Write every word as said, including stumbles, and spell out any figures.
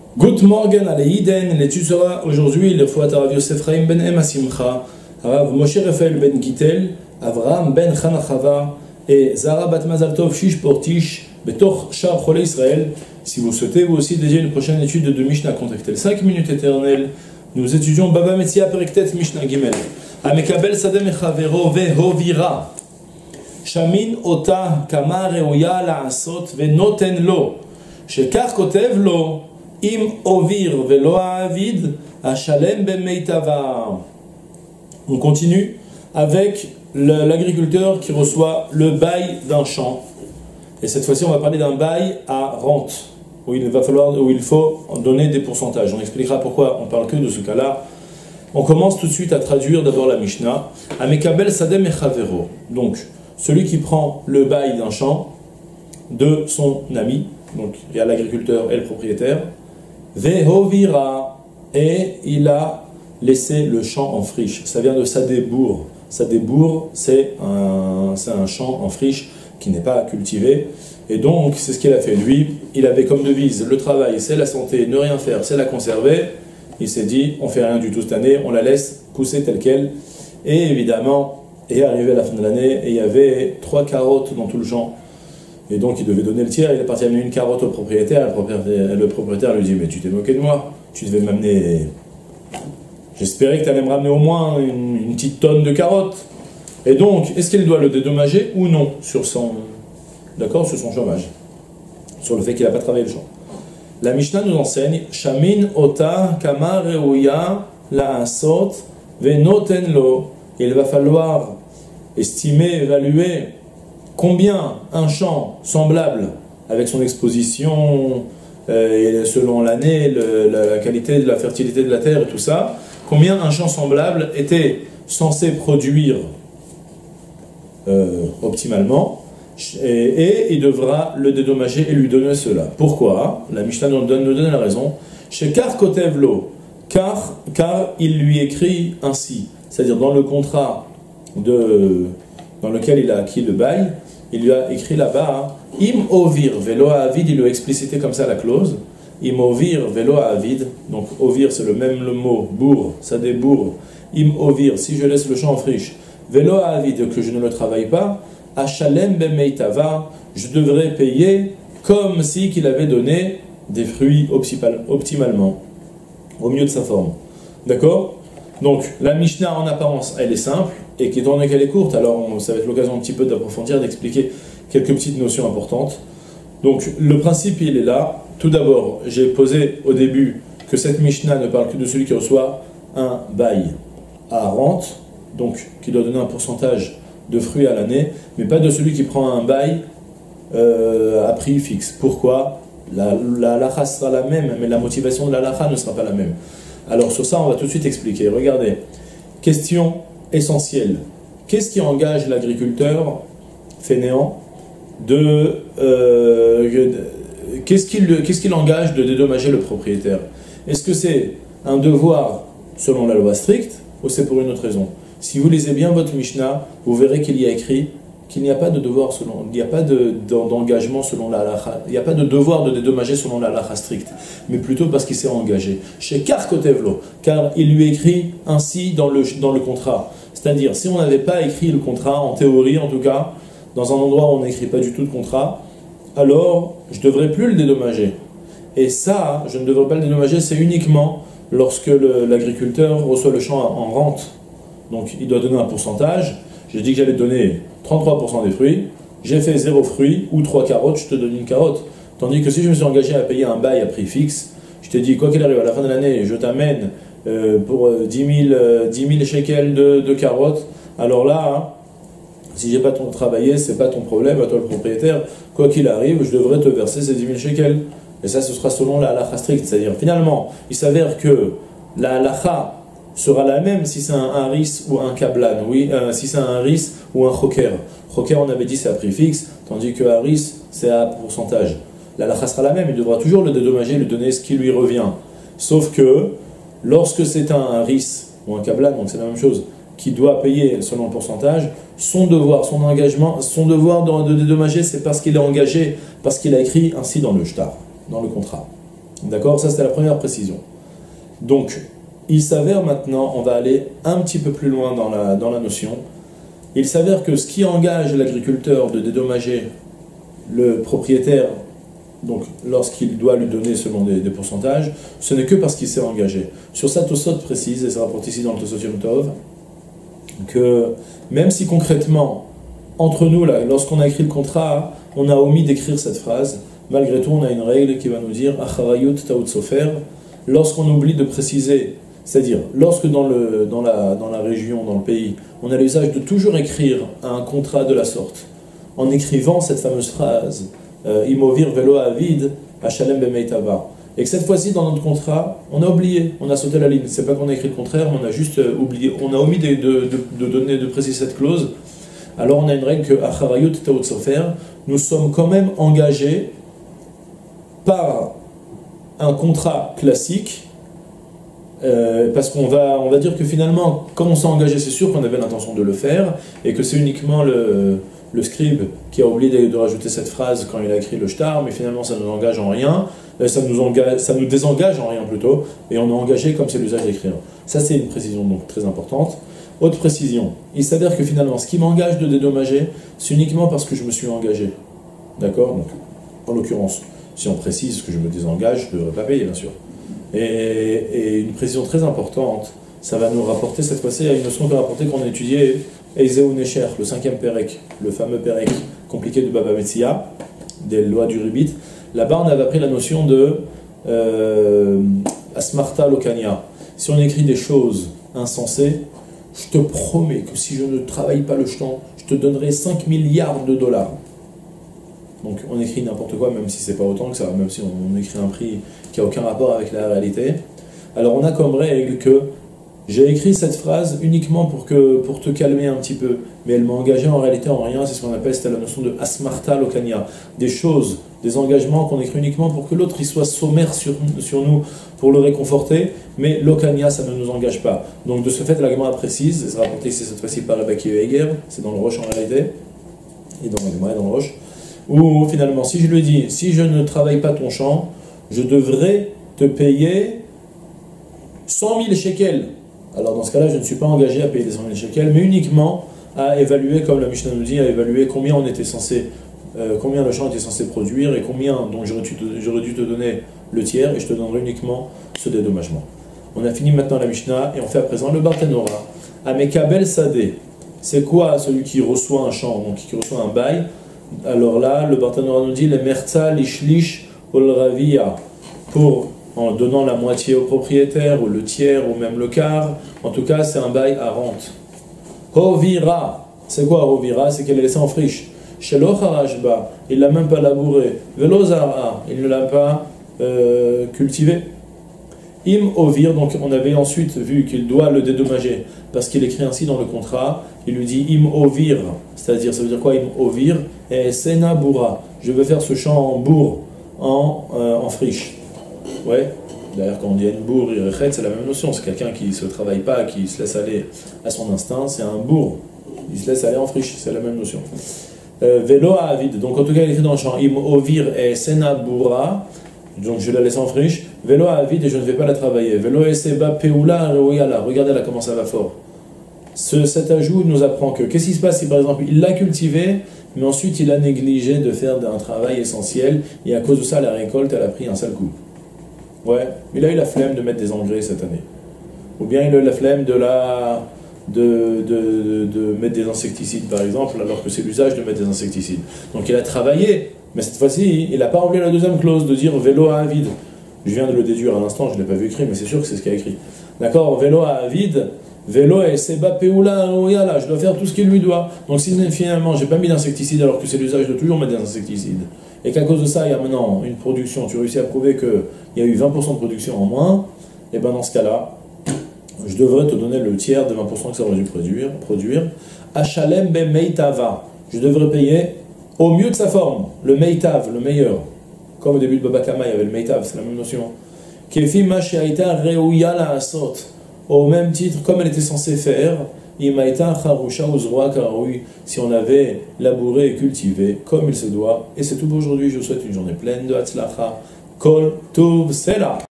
Good morning à l'Eiden, l'étude sera aujourd'hui le Fouat Rav Yosef Chaim ben Emma Simcha, Rav Moshe Raphaël ben Gittel, Avram ben Chanachava et Zara bat Mazal Tov Shish Portish, Betoch Shar Chole Israël. Si vous souhaitez vous aussi déjà une prochaine étude de Mishnah, contactez les cinq minutes éternelles. Nous étudions Baba Metzia Periktet Mishnah Gimel. Amekabel Sadem Echavero Vehovira. Shamin Ota Kama Reuya La'asot Venoten Lo. Shekar Kotev Lo. Im ovir velo avid ashalem bemeitava. On continue avec l'agriculteur qui reçoit le bail d'un champ. Et cette fois-ci, on va parler d'un bail à rente, où il va falloir, où il faut donner des pourcentages. On expliquera pourquoi on parle que de ce cas-là. On commence tout de suite à traduire d'abord la Mishnah. Amekabel sadem echavero. Donc, celui qui prend le bail d'un champ de son ami. Donc, il y a l'agriculteur et le propriétaire. Vehovira, et il a laissé le champ en friche. Ça vient de Sadebour. Sadebour, c'est un, c'est un champ en friche qui n'est pas cultivé. Et donc, c'est ce qu'il a fait. Lui, il avait comme devise, le travail, c'est la santé, ne rien faire, c'est la conserver. Il s'est dit, on fait rien du tout cette année, on la laisse pousser telle qu'elle. Et évidemment, est arrivé à la fin de l'année, et il y avait trois carottes dans tout le champ. Et donc il devait donner le tiers, il est parti amener une carotte au propriétaire, le propriétaire, le propriétaire lui dit « Mais tu t'es moqué de moi, tu devais m'amener... J'espérais que tu allais me ramener au moins une, une petite tonne de carottes. » Et donc, est-ce qu'il doit le dédommager ou non sur son... D'accord, sur son chômage, sur le fait qu'il n'a pas travaillé le champ. La Mishnah nous enseigne « Shamin ota kama reuya la'asot venoten lo » Il va falloir estimer, évaluer combien un champ semblable, avec son exposition, euh, selon l'année, la qualité de la fertilité de la terre et tout ça, combien un champ semblable était censé produire euh, optimalement, et, et il devra le dédommager et lui donner cela. Pourquoi? La Mishnah nous donne, nous donne la raison. Chez Kar Kotevlo, car, car il lui écrit ainsi, c'est-à-dire dans le contrat de, dans lequel il a acquis le bail, il lui a écrit là-bas, im ovir velo avid, il lui a explicité comme ça la clause, im ovir velo avid, donc ovir c'est le même le mot, bourg, ça débourg, im ovir, si je laisse le champ en friche, velo avid, que je ne le travaille pas, achalem bemeitava, je devrais payer comme si qu'il avait donné des fruits optimalement, au mieux de sa forme. D'accord? Donc, la Mishnah en apparence, elle est simple, et qui étant donné qu'elle est courte, alors on, ça va être l'occasion un petit peu d'approfondir, d'expliquer quelques petites notions importantes. Donc, le principe, il est là. Tout d'abord, j'ai posé au début que cette Mishnah ne parle que de celui qui reçoit un bail à rente, donc qui doit donner un pourcentage de fruits à l'année, mais pas de celui qui prend un bail euh, à prix fixe. Pourquoi? La, la halacha sera la même, mais la motivation de la halacha ne sera pas la même. Alors sur ça, on va tout de suite expliquer. Regardez, question essentielle. Qu'est-ce qui engage l'agriculteur fainéant de... Euh, qu'est-ce qui qu'est-ce qui l'engage de dédommager le propriétaire? Est-ce que c'est un devoir selon la loi stricte ou c'est pour une autre raison? Si vous lisez bien votre Mishnah, vous verrez qu'il y a écrit qu'il n'y a pas de devoir selon, il n'y a pas de, d'engagement selon la halacha, il n'y a pas de devoir de dédommager selon la halacha stricte, mais plutôt parce qu'il s'est engagé. Chez Kar Kotevlo, car il lui écrit ainsi dans le, dans le contrat. C'est-à-dire, si on n'avait pas écrit le contrat, en théorie en tout cas, dans un endroit où on n'écrit pas du tout de contrat, alors je ne devrais plus le dédommager. Et ça, je ne devrais pas le dédommager, c'est uniquement lorsque l'agriculteur reçoit le champ en rente. Donc il doit donner un pourcentage. J'ai dit que j'allais te donner trente-trois pour cent des fruits, j'ai fait zéro fruit ou trois carottes, je te donne une carotte. Tandis que si je me suis engagé à payer un bail à prix fixe, je t'ai dit, quoi qu'il arrive, à la fin de l'année, je t'amène euh, pour euh, dix mille shekels de, de carottes, alors là, hein, si j'ai pas ton travaillé, c'est pas ton problème, à toi le propriétaire, quoi qu'il arrive, je devrais te verser ces dix mille shekels. Et ça, ce sera selon la halacha stricte. C'est-à-dire, finalement, il s'avère que la halacha sera la même si c'est un haris ou un kablan, oui, euh, si c'est un haris ou un choker. Choker, on avait dit, c'est à prix fixe, tandis que haris, c'est à pourcentage. La halacha sera la même, il devra toujours le dédommager, lui donner ce qui lui revient. Sauf que, lorsque c'est un haris ou un kablan, donc c'est la même chose, qui doit payer selon le pourcentage, son devoir, son engagement, son devoir de, de dédommager, c'est parce qu'il est engagé, parce qu'il a écrit ainsi dans le shtar, dans le contrat. D'accord? Ça, c'était la première précision. Donc, il s'avère maintenant, on va aller un petit peu plus loin dans la, dans la notion, il s'avère que ce qui engage l'agriculteur de dédommager le propriétaire, donc lorsqu'il doit lui donner selon des, des pourcentages, ce n'est que parce qu'il s'est engagé. Sur ça, Tosot précise, et ça rapporte ici dans le Tosot Yom Tov, que même si concrètement, entre nous, là, lorsqu'on a écrit le contrat, on a omis d'écrire cette phrase, malgré tout, on a une règle qui va nous dire « Acharayut taout sofer », lorsqu'on oublie de préciser, c'est-à-dire, lorsque dans, le, dans, la, dans la région, dans le pays, on a l'usage de toujours écrire un contrat de la sorte, en écrivant cette fameuse phrase euh, « Imovir velo avid, Hashalem bemeitava », et que cette fois-ci, dans notre contrat, on a oublié, on a sauté la ligne. C'est pas qu'on a écrit le contraire, mais on a juste oublié, on a omis de, de, de, de donner, de préciser cette clause. Alors on a une règle que Acharayut taout sofer, nous sommes quand même engagés par un contrat classique, euh, parce qu'on va, on va dire que finalement, quand on s'est engagé, c'est sûr qu'on avait l'intention de le faire, et que c'est uniquement le, le scribe qui a oublié de, de rajouter cette phrase quand il a écrit le shtar, mais finalement ça ne nous engage en rien, euh, ça, nous engage, ça nous désengage en rien plutôt, et on est engagé comme c'est l'usage d'écrire. Ça c'est une précision donc très importante. Autre précision, il s'avère que finalement, ce qui m'engage de dédommager, c'est uniquement parce que je me suis engagé. D'accord? Donc, en l'occurrence, si on précise que je me désengage, je ne devrais pas payer, bien sûr. Et, et une précision très importante, ça va nous rapporter cette fois-ci à une notion de rapporter qu'on a étudié Eizeu Necher, le cinquième Pérec, le fameux Pérec compliqué de Baba Metzia, des lois du Ribit. Là-bas, on avait appris la notion de euh, Asmarta Lokania. Si on écrit des choses insensées, je te promets que si je ne travaille pas le jeton, je te donnerai cinq milliards de dollars. Donc on écrit n'importe quoi, même si c'est pas autant que ça, même si on écrit un prix qui n'a aucun rapport avec la réalité. Alors on a comme règle que j'ai écrit cette phrase uniquement pour, que, pour te calmer un petit peu, mais elle m'a engagé en réalité en rien, c'est ce qu'on appelle, c'était la notion de Asmarta Lokania. Des choses, des engagements qu'on écrit uniquement pour que l'autre il soit sommaire sur, sur nous, pour le réconforter, mais Lokania ça ne nous engage pas. Donc de ce fait la Gemara précise, et c'est rapporté ici cette fois-ci par Rebbe Yehueger, c'est dans le Roche en réalité, et dans la Gemara dans le Roche, où finalement si je lui dis, si je ne travaille pas ton champ, je devrais te payer cent mille shekels. Alors dans ce cas-là, je ne suis pas engagé à payer les cent mille shekels, mais uniquement à évaluer, comme la Mishnah nous dit, à évaluer combien on était censé, euh, combien le champ était censé produire et combien, donc j'aurais dû, j'aurais dû te donner le tiers et je te donnerai uniquement ce dédommagement. On a fini maintenant la Mishnah et on fait à présent le Barthénora. Amekabel Sadeh, c'est quoi celui qui reçoit un champ, donc qui reçoit un bail? Alors là, le Barthénora nous dit les Merza Lishlish Olravia, pour en donnant la moitié au propriétaire, ou le tiers, ou même le quart. En tout cas, c'est un bail à rente. Hovira, c'est quoi Hovira? C'est qu'elle est laissée en friche. Shelo Harashba, il ne l'a même pas labouré. Velo Zara, il ne l'a pas euh, cultivé. Im Ovir, donc on avait ensuite vu qu'il doit le dédommager, parce qu'il écrit ainsi dans le contrat, il lui dit Im Ovir, c'est-à-dire, ça veut dire quoi Im Ovir? Et Sena Boura, je veux faire ce champ en bourg, en, euh, en friche. Ouais, d'ailleurs quand on dit une bourre, c'est la même notion, c'est quelqu'un qui ne se travaille pas, qui se laisse aller à son instinct, c'est un bourg, il se laisse aller en friche, c'est la même notion. Euh, Vélo à Avid, donc en tout cas il écrit dans le champ, Im Ovir et Sena Boura, donc je la laisse en friche, Vélo à Avid et je ne vais pas la travailler. Vélo et Seba Peoula Reoyala, regardez là comment ça va fort. Ce, cet ajout nous apprend que, qu'est-ce qui se passe si par exemple il l'a cultivé, mais ensuite il a négligé de faire un travail essentiel, et à cause de ça la récolte elle a pris un sale coup. Ouais, il a eu la flemme de mettre des engrais cette année. Ou bien il a eu la flemme de, la, de, de, de, de mettre des insecticides par exemple, alors que c'est l'usage de mettre des insecticides. Donc il a travaillé, mais cette fois-ci, il n'a pas oublié la deuxième clause de dire vélo à vide. Je viens de le déduire à l'instant, je ne l'ai pas vu écrit, mais c'est sûr que c'est ce qu'il a écrit. D'accord, vélo à vide, vélo et seba peoula là, je dois faire tout ce qu'il lui doit. Donc si finalement j'ai pas mis d'insecticides alors que c'est l'usage de toujours mettre des insecticides, et qu'à cause de ça il y a maintenant une production, tu réussis à prouver qu'il y a eu vingt pour cent de production en moins, et bien dans ce cas-là, je devrais te donner le tiers des vingt pour cent que ça aurait dû produire. produire. Achalem be meitava, je devrais payer au mieux de sa forme, le meitav, le meilleur. Comme au début de Baba Kama, il y avait le meitav, c'est la même notion. Kefi ma she'aita reuya la asot, au même titre, comme elle était censée faire, imaita charusha uzroa karaoui, si on avait labouré et cultivé comme il se doit. Et c'est tout pour aujourd'hui. Je vous souhaite une journée pleine de hatzlacha Kol Tov Sela.